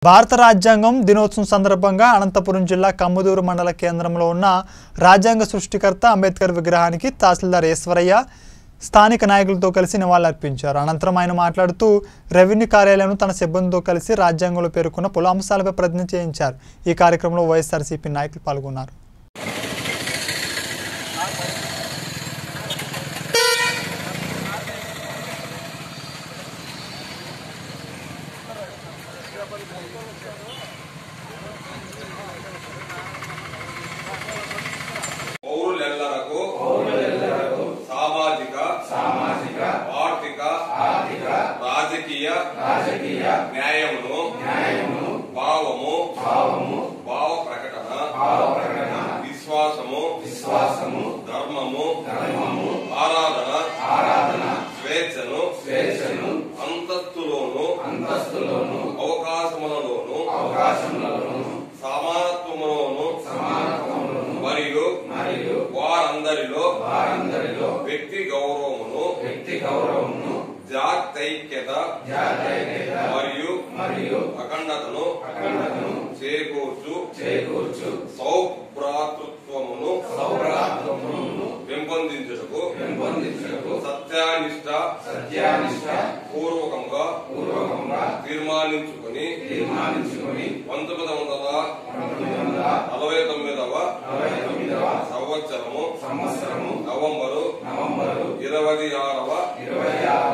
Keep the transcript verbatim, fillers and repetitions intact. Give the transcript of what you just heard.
భారత రాజ్యాంగం దినోత్సవం సందర్భంగా అనంతపురం జిల్లా కమ్మదూరు మండల కేంద్రంలో ఉన్న రాజ్యాంగ సృష్టికర్త అంబేద్కర్ విగ్రహానికి తహసీల్దార్ ఈశ్వరయ్య స్థానిక నాయకులతో కలిసి నివాళులర్పించారు. అనంతరం ఆయన మాట్లాడుతూ రెవెన్యూ కార్యాలయం తన సిబ్బందితో కలిసి రాజ్యాంగంలో పేర్కొన్న పలు అంశాలపై ప్రతిజ్ఞ చేయించారు. ఈ కార్యక్రమంలో వైఎస్ఆర్సీపీ నాయకులు పాల్గొన్నారు. పౌరులెల్లరకు సామాజిక సామాజిక ఆర్థిక ఆర్థిక రాజకీయ రాజకీయ న్యాయమును న్యాయమును భావము భావము భావ ప్రకటన భావ ప్రకటన విశ్వాసము విశ్వాసము ధర్మము ధర్మము ఆరాధన ఆరాధన స్వేచ్ఛను స్వేచ్ఛను అంతస్తులోను అంతస్తులోను అవకాశములలోను అవకాశములలోను సమానత్వములోను సమానత్వములోను మరియు మరియు వారందరిలో వారందరిలో వ్యక్తి గౌరవమును వ్యక్తి గౌరవమును జాతైక్యత జాతైక్యత మరియు మరియు అఖండతను అఖండతను చేకూర్చు చేకూర్చు సౌభ్రాతృత్వమును సౌభ్రాతృత్వమును పెంపొందించుటకు పెంపొందించుటకు సత్యానిష్ట సత్యానిష్ట పూర్వకంగా పూర్వకంగా తీర్మానించుకొని తీర్మానించుకొని పంతొమ్మిది వందల నలభై తొమ్మిదవ సంవత్సరము సంవత్సరము నవంబరు నవంబరు ఇరవై ఆరవ ఇరవై ఆరవ